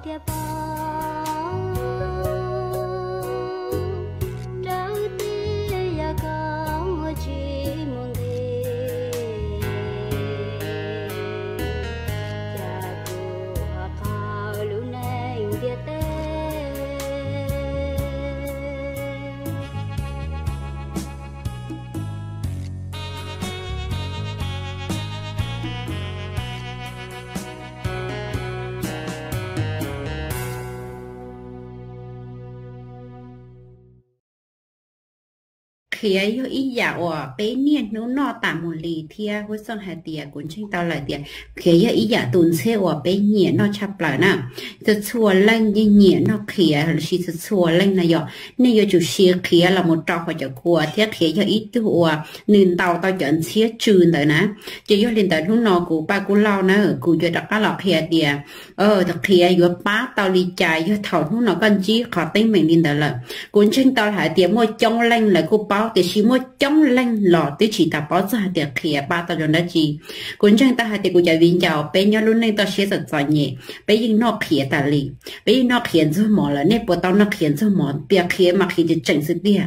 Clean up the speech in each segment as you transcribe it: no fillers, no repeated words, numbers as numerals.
khía yo ý dạo bé niên nó nọ tạm một lì thia với son hạt tiệt cũng tranh tao lại tiệt khía yo ý dạo tuần xe bé nhẹ nó chập lại nè từ xua lên như nhẹ nó khía là chỉ từ xua lên này yo nên yo chủ xe khía là một trò phải cho cua thiết khía yo ý tụ nên tàu chọn xe trừ rồi nè chỉ yo lên tới lúc nọ của ba của lao nè của yo đặt cái lọ khía tiệt thật khía yo bá tao đi chạy yo thầu lúc nọ con chí khó tính mình lên tới là cũng tranh tao lại tiệt mua trong lên là của bao thì chỉ mua trong lanh lọ thì chỉ ta bỏ ra để khía ba tao rồi đó chị cũng chẳng ta hay thì cũng chạy viên giàu bây giờ luôn nên tao sẽ rất giỏi nhẹ bây giờ nó khía ta lì bây giờ nó khiến cho mỏ là nên bộ tao nó khiến cho mỏ bia khía mà khi thì chỉnh sự bia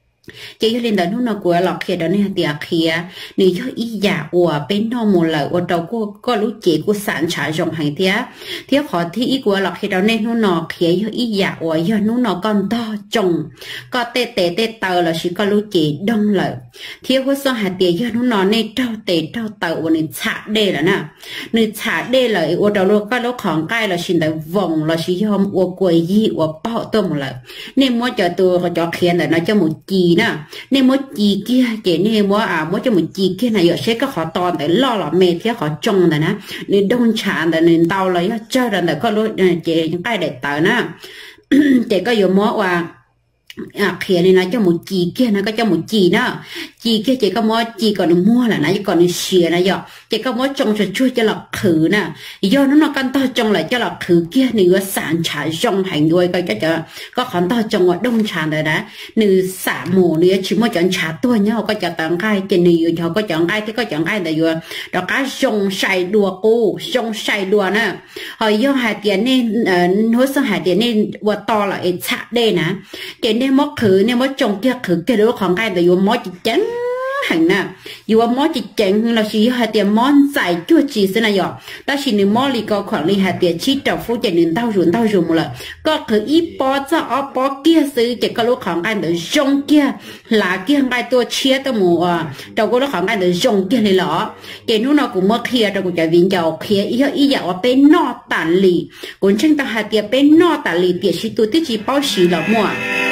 chỉ lên đó nó của lọ khía đó nên tiệt khía nếu cho ý giả của bên nó một lời ở đầu có lúc chị của sản trả dòng hàng thế khó thì ý của lọ khía đó nên nó khía cho ý giả của giờ nó còn to trồng có tê tờ là chỉ có lúc chị đông lời thế của số hạt tiền giờ nó nên trao tờ và nên trả đê là nè nên trả đê là ở đầu lúc có lúc khoảng cái là chỉ là vòng là chỉ cho ở quầy gì ở bao tôi một lời nên mua cho tôi cho khía là nó cho một chi nên mỗi chi kia chỉ nên mỗi cho một chi kia này giờ sẽ có họ to để lo là mẹ thì họ trông rồi nè nên đông trà để nên tao lấy chơi rồi có lúc chỉ những cái để tờ nè chỉ có nhiều mỗi khía này nó cho một chi kia nó có cho một chi đó chi kia chỉ có mỗi chi còn mua là nó còn xìa nó giờ chỉ có mỗi trồng cho chui cho lọc khử nè do nó căn to trồng lại cho lọc khử kia nữa sản trả rong hành đuôi coi cho có khoản to trồng ở đông trà rồi đó nữa xả mù nữa chỉ mới chọn trả tôi nhá có chọn tặng cái cái này họ có chọn cái thì có chọn cái là vừa đó cá rong xài đùa cô rong xài đùa nè hồi do hạt tiền nên hối sang hạt tiền nên vừa to lại chả đây nè cái nên mất khử nên mất trồng kia khử kia đó khoảng cái là vừa mất chén hành nè dù món chỉ chén là chỉ hạt tiền món giải chua chỉ thế này rồi ta chỉ nên món li có khoảng li hạt tiền chỉ trồng phú chỉ nên tao dùng một lần có khử ít bó cho ở bó kia xứ chỉ có lúc khoảng cái để rong kia là kia cái tôi chia tôi mùa đâu có lúc khoảng cái để rong kia này lọ cái nó cũng mất kia đâu cũng chạy viện giàu kia ý giàu bên nọ tản lì cũng chẳng ta hạt tiền bên nọ tản lì tiền chỉ tôi chỉ bao xí là mua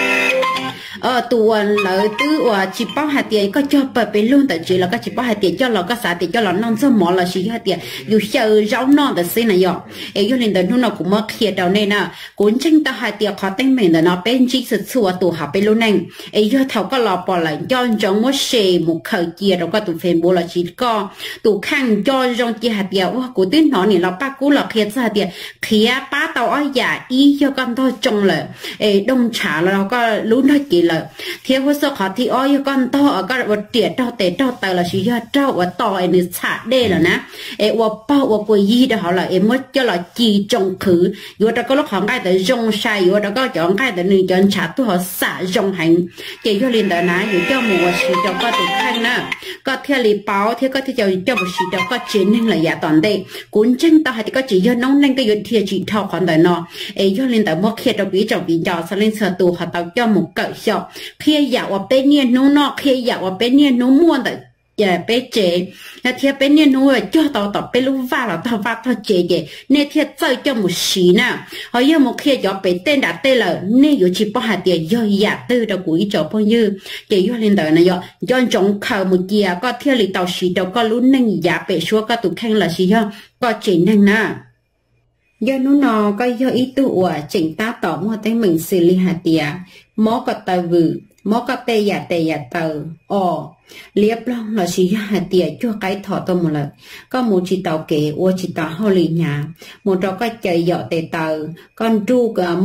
tuần lợi tứ chỉ bao hạt tiền có cho bờ bên luôn tại chỉ là có chỉ bao hạt tiền cho là có xả tiền cho là non sớm mỏ là chỉ hạt tiền dù chờ rau non tại xin này rồi ấy cho nên là nó cũng mất kia đầu nên cũng tranh ta hạt tiền khó tính mình là nó bên chỉ sự xua tụ học bên luôn này ấy cho thầu có lọ bỏ lại cho trong một xe một khởi kia đâu có tụ phèn bố là chỉ có tụ khăn cho trong kia hạt tiền của tiếng nó này là ba cú là kia hạt tiền kia ba tàu ở nhà ý cho con thôi trong là đông trả là có lú nói kỳ là theo với số họ thì ôi con to ở cái vật tiệt trao tờ là chỉ cho trao ở tỏi này xả đê là nè em bao ở quầy gì đó họ là em mất cho là chi trồng khử vừa đó có lúc họ ngay tới rong sai vừa đó có chọn ngay tới nên chọn xả tôi họ xả rong hành chỉ cho liền đó nè vừa cho mùa xí cho có từ khăn nè có theo lì báo theo có theo cho một xí đó có chiến nên là giả toàn đây cuốn chân tao thì có chỉ cho nóng lên cái vừa thiệt chỉ thao còn đời nọ em cho liền tới mất khi trong bí trò sao lên sở tù họ tao cho một cỡ sọ khi dạo ở bên nhiên nó nọ khi dạo ở bên nhiên nó mua tại giờ bên chế là thiệt bên nhiên nó cho tao bên lúc va tao chế vậy nên thiệt chơi cho một xí nè họ yêu một khi dạo bên tên đã tên là nên dù chỉ bao hạt tiền do giả tư đâu của ý chỗ bao nhiêu chỉ do lên đời này do trong khẩu một kia có thiệt lì tàu xí đâu có lúc nên giả bên số có tụ khăn là xí không có chế nên nè do nó có do ý tụ chỉnh ta tỏ một tay mình xử lý hạt tiền mó có tờ vử mó có tê giả tờ liệp long là chỉ hạt tiệt cho cái thọ tôi một lần có một chỉ tàu kể ô chỉ tàu họ lì nhà một trò cái chạy dọ tề tàu con tru cả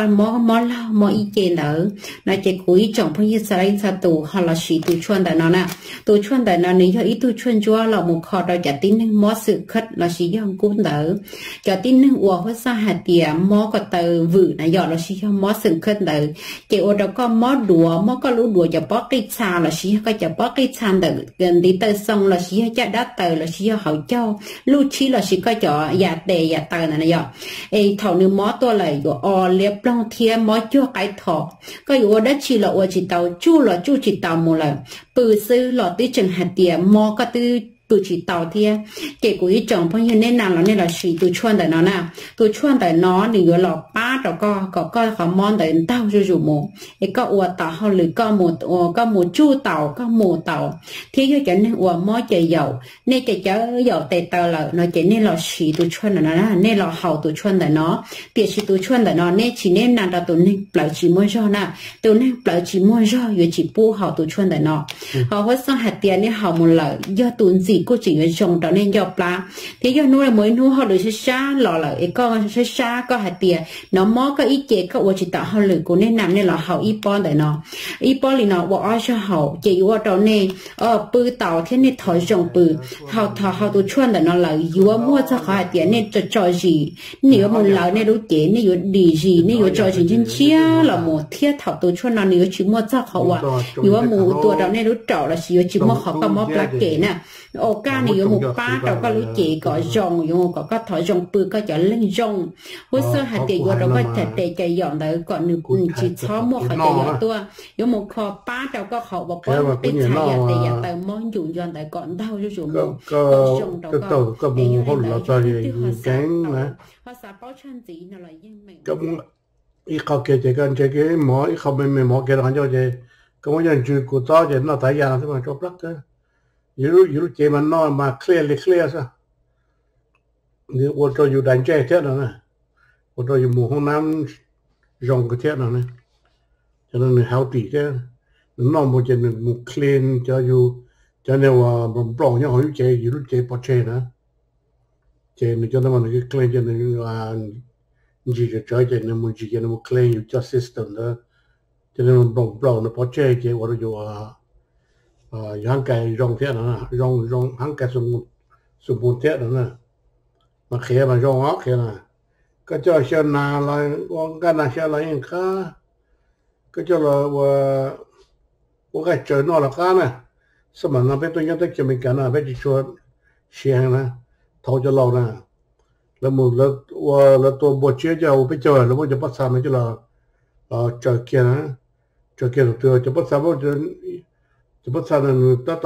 mó lao mó y chê lỡ là chạy cuối chồng phong như sai sa tù họ là chỉ tù chuan tại nó nè tù chuan tại nó nếu ít tù chuan chúa là một kho đòi trả tin nên mó sự khất là chỉ do cũng đỡ trả tin nên ô hóa sa hạt tiệt mó có tàu vự là dọ là chỉ do mó sự khất đỡ chạy ô đó có mó có lũ đùa cho bó cái xa là chỉ có cho bó cái xa đỡ gần đi tới sông là chỉ cho đá tờ là chỉ cho hậu châu lưu chi là chỉ có cho giả tề giả tờ này nè ấy thầu nếu mó tôi lại ở liệp long thiên mó cho cái thọ cái ở đó chỉ là ở chỉ tàu chu là chu chỉ tàu một lần bự sư là tí chừng hạt tiền mó có tư tụi chỉ tàu thia kể của ý chồng phong như nên nào là nên là chỉ tụi chuan tại nó nào tụi chuan tại nó thì gọi là ba trò có họ món tại tao cho dù một cái có ua tàu họ lười có một chu tàu có một tàu thì cho nên ua mó chạy dầu nên chạy chở dầu tại tàu là nó chạy nên là chỉ tụi chuan tại nó nên là hậu tụi chuan tại nó tiền chỉ tụi chuan tại nó nên chỉ nên nào là tụi nên bảo chỉ mua cho nè tụi nên bảo chỉ mua cho rồi chỉ bu hậu tụi chuan tại nó họ có sang hạt tiền nên hậu một lời do tụi gì cô chỉ người trồng trở nên dọc lá thế do nuôi mới nuôi họ được xa lò là cái con xa có hạt tiền nó mó có ý chế có chỉ tạo họ lử của nên nằm nên là họ ít pon để nó ít pon thì nó bỏ cho họ chỉ qua đó nên bự tàu thế nên thổi trồng bự họ tụ chuan để nó là vừa mua cho họ hạt tiền nên cho gì nếu một lợn nên đối chế nên đi gì nên cho gì trên chia là một thiết họ tụ chuan nó nếu chỉ mua cho họ à vừa một tuổi đó nên đối trọ là chỉ mua họ có móp lá kệ nè ô ca này một ba đâu có lũ chị có rồng dùng có thỏi rồng bự có chở lên rồng hồi xưa hạt tiền vừa đâu có thể chạy dọn tới còn nếu chỉ xóa một hạt chạy dọn tua dùng một kho ba đâu có hậu và có cái chạy dọn để dọn tới món dùng dọn tới còn đau cho dùng một rồng đâu có để dọn tới cái họ xả bao chân gì nó là yên mình ít khó kể cái mỏ ít khó mình mỏ kể là cho chơi cái món nhân chữ của tao chơi nó tại nhà nó cho plug cái you chơi mà nó mà clear sao nếu ô tô you đánh chơi thế nào nè ô tô you mua hôm năm rong cái thế nào nè cho nên healthy chứ nó một chơi một clean cho you cho nên là một bỏng nhau you chơi bỏ chơi nữa chơi nên cho nên là cái clean cho nên là chỉ chơi nên một chỉ nên một clean you just system đó cho nên một bỏng nó bỏ chơi ô tô you hàng cái rong thế nào nè rong hàng cái sum bún thế nào nè mà khi mà rong óc khi nè cái cho xem nào là cái nào xem là những cái cho là cái chơi nó là cái nè sao mà nó biết tôi nhớ tới chuyện mình cả nè biết chỉ cho xem nè thâu cho lâu nè là một là tôi buổi chiều cho biết chơi là buổi chiều bắt sáng này cho là chơi kia nè chơi kia rồi cho bắt sáng buổi chỉ bắt sang là ta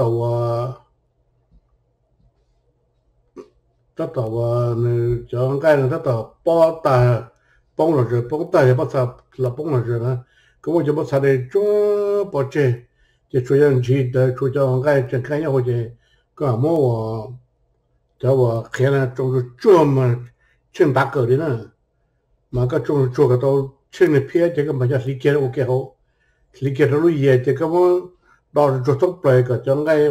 tàu cho cái là ta tàu bao tài bông rồi bông tài bắt sang là bông rồi nè cái một chỉ bắt sang đây cho bỏ chơi chỉ chủ yếu chỉ để chủ cho cái trên cái nhau chơi cái mua cho khi là trong chỗ mà trên đá cờ đấy nè mà cái trong chỗ cái tàu trên cái phía chỉ cái mà chỉ lý解ok không lý giải nó lui về chỉ cái đó cho tốt bề cả cho cái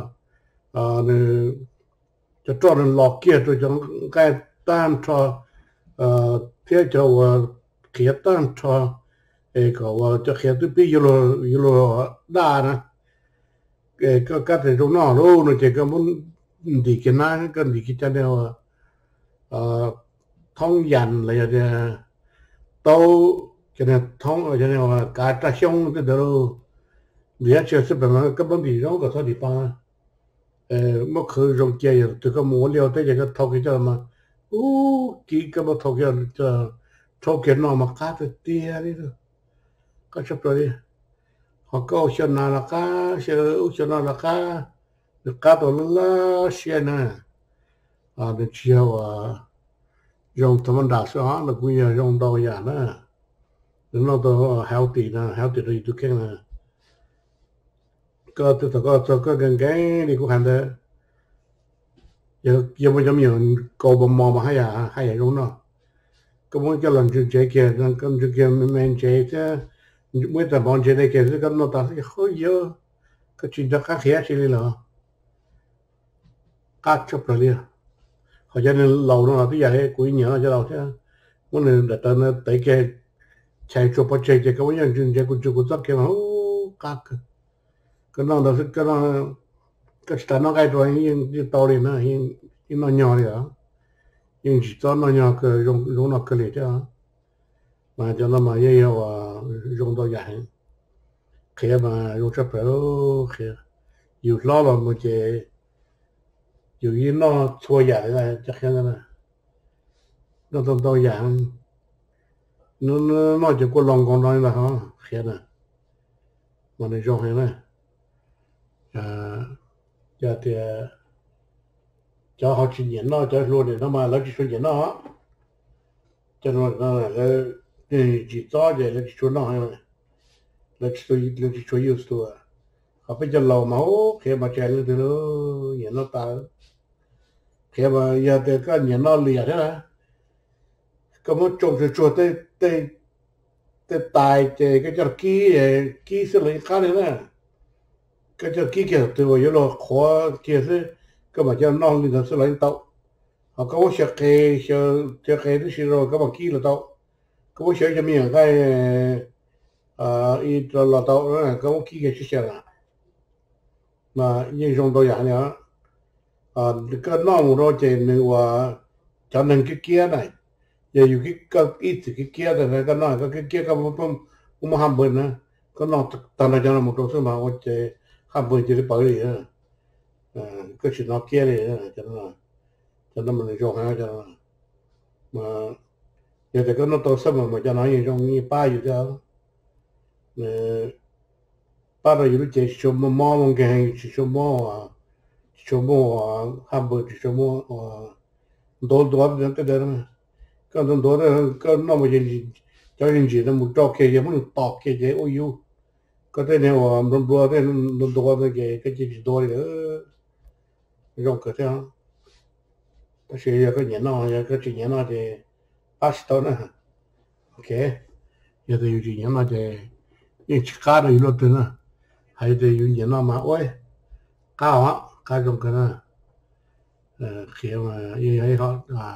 cho cho nên lọc kia rồi cho cái tan cho thế cho kia tan cho có cho kia tôi bị yêu đa nè cái thì trong nó luôn rồi chỉ có muốn đi cái nào cái đi cái chân nào thông dàn là giờ tàu cho nên thông ở cho nên cả ta xong cái đó bây giờ sẽ bằng cái vấn đề đó có thể đi qua mất khử rong chơi từ cái mua liều tới cái thau cái cho mà kỹ cái mà thau cái nó mà cá tới tia đi rồi có chấp rồi đi họ có ocean là cá ocean là cá được cá to là xe nè được chiều rong thầm đá số là cũng như rong đào giả nè nó to healthy rồi tụi cái nè có tôi gần cái đi cũng hành đấy giờ bây giờ mình cầu bầm mò mà hay là đúng không có muốn cho lần chuyện chơi kia lần con chuyện kia mình chơi chứ mới tập bọn chơi đây kia cái nó ta cái khó dơ cái chuyện đó khác khía chỉ là các chấp rồi liền họ cho nên lâu nó là cái gì quý nhớ cho lâu chứ muốn nên đặt tên tới cái chạy chụp bắt chạy cái vấn đề chuyện cái chụp cái cái mà các cái nó đó cái nó cái nó cái rồi những tàu đi nữa những nó nhỏ đi à những chỉ cho nó nhỏ cái dùng nó cái gì chứ mà cho nó mà vậy dùng đó vậy khi mà dùng chấp rồi khi dù lo là một cái dù như nó thua giải là chắc chắn là nó to dạng nó chỉ có lòng con nói là hả khi nào mà nó dùng hay này giờ thì cho họ chỉ nhận nó cho luôn để nó mà lấy chỉ nhận nó cho nó là chỉ cho để lấy chỉ nó hay là lấy chỉ use to họ phải cho lâu máu khi mà chạy lên từ nó nhận nó ta khi mà giờ thì cái nhận nó liền thế này có một chỗ thì chỗ tới tài thì cái chỗ kỹ sẽ lấy khác đấy cái chỗ kỹ kia từ hồi đó khó kia sẽ cái mà cho non thì nó sẽ lấy tàu họ có một sẽ cái đó sẽ rồi các bạn kỹ là tàu có một sẽ cho mình cái ít là tàu đó có một kỹ cái sẽ là mà như trong tôi dạng này cái non rồi thì nếu cho nên cái kia này giờอยู่cái ít cái kia này cái non cái kia cái một ham bữa nữa cái non tao cho nó một số mà我这ham bữa就是白的cái chuyện nó kia này cho nó mình cho hai cho mà giờ thì cái nó to sớm mà cho nó như trong như ba như thế ba rồi lúc chơi số mò mong cái số mò ham bữa số mò đồ cái đó cái đó cái nó mà gì cho nên gì nó một trò kia nó tọt kia ôi yêu có thể nếu mà nó đồ cái gì đồ nữa trong cái thế ta sẽ cái nhện nó cái chuyện nhện nó thì pasta nữa ok giờ thì chuyện nhện nó thì những chiếc cá rồi nó từ nữa hay thì những nhện nó mà ôi cao á cao trong cái nữa khi mà như vậy họ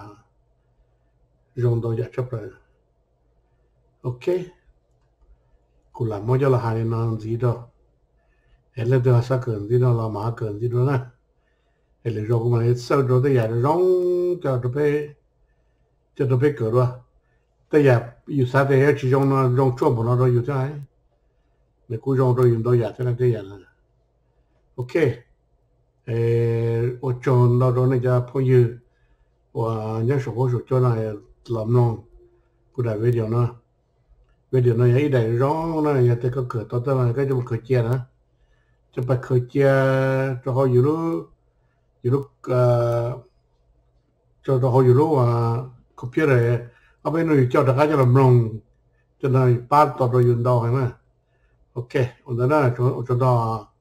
dùng đồ giải chấp rồi ok cụ làm mỗi cho là hai năm gì đó hết là được sao cần gì đó là mà cần gì đó nè hết là rồi mà sau đó tới giờ rong cho nó bé cỡ rồi tới giờ yêu sao thì chỉ dùng nó dùng chua bọn nó rồi yêu thế để cụ dùng rồi dùng đồ giải thế là tới giờ là ok ở trong đó rồi này cho phong như và nhớ số cho này làm nông cụ đại video này ấy đại rong này nhà tới có cửa to tới là cái trong cửa chia đó cho bà cửa chia cho họอยู่cho họอยู่copy rồi ở bên này cho đại家làm nông cho nên ba tọt rồi dùng đâu hay mà ok 我在那做到